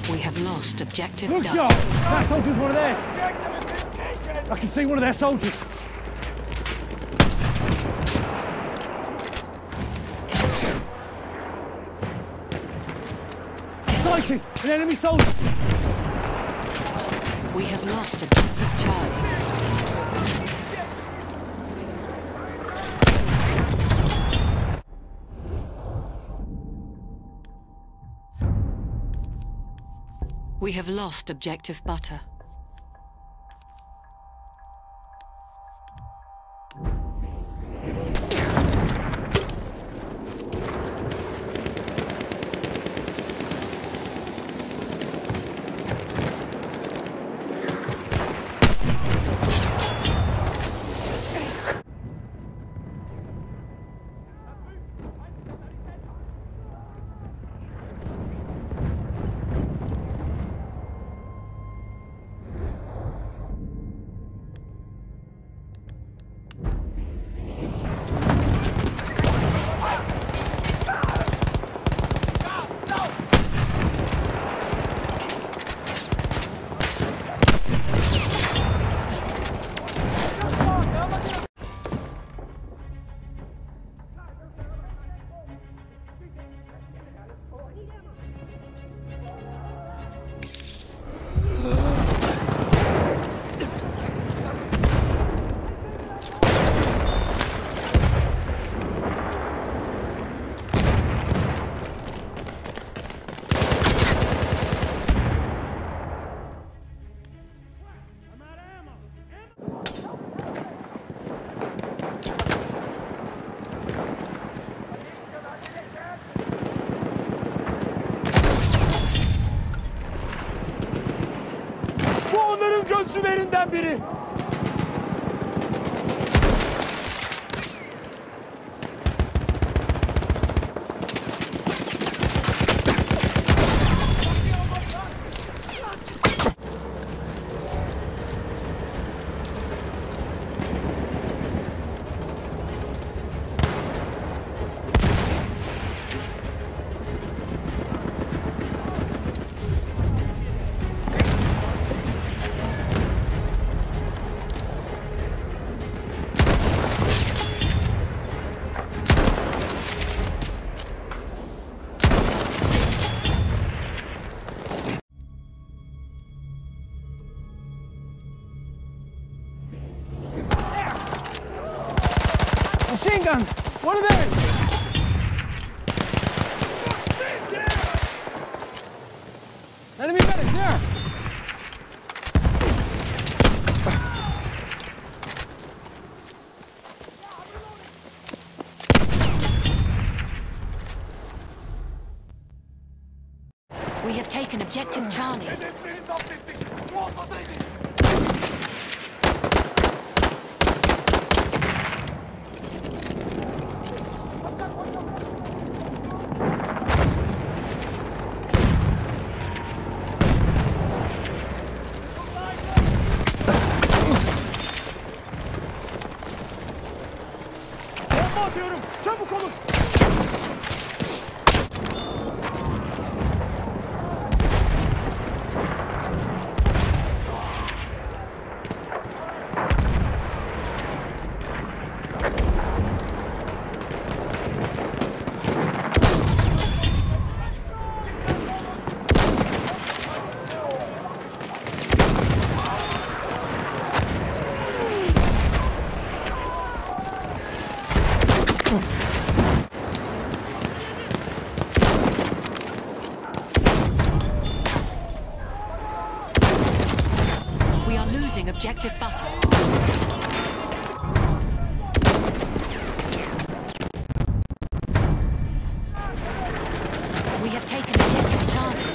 We have lost objective. Look, shot! That soldier's one of theirs. I can see one of their soldiers. Sighted! An enemy soldier! We have lost objective Charlie. We have lost objective Butter. Gözcülerinden biri. Machine gun! One of theirs! Enemy medic, there! We have taken objective Charlie. Atıyorum! Çabuk olun! We are losing objective Butter. We have taken objective Charlie.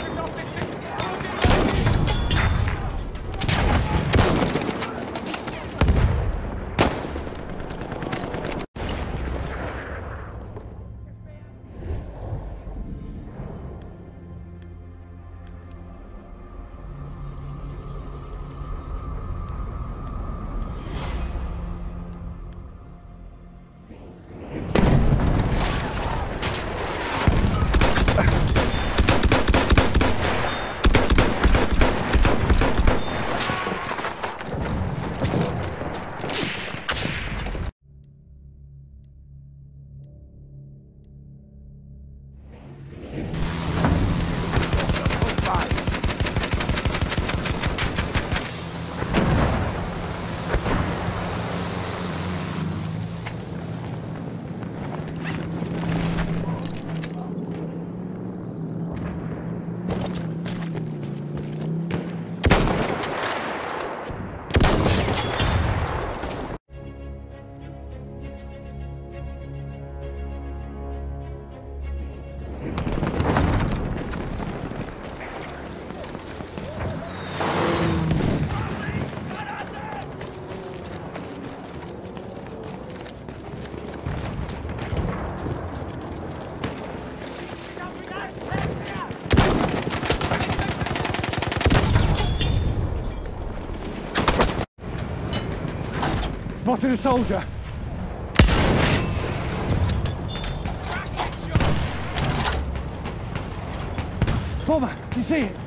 Spotted a soldier. Bomber, you see it?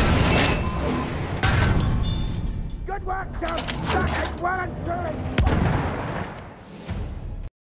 Good work, John! Back it well and truly!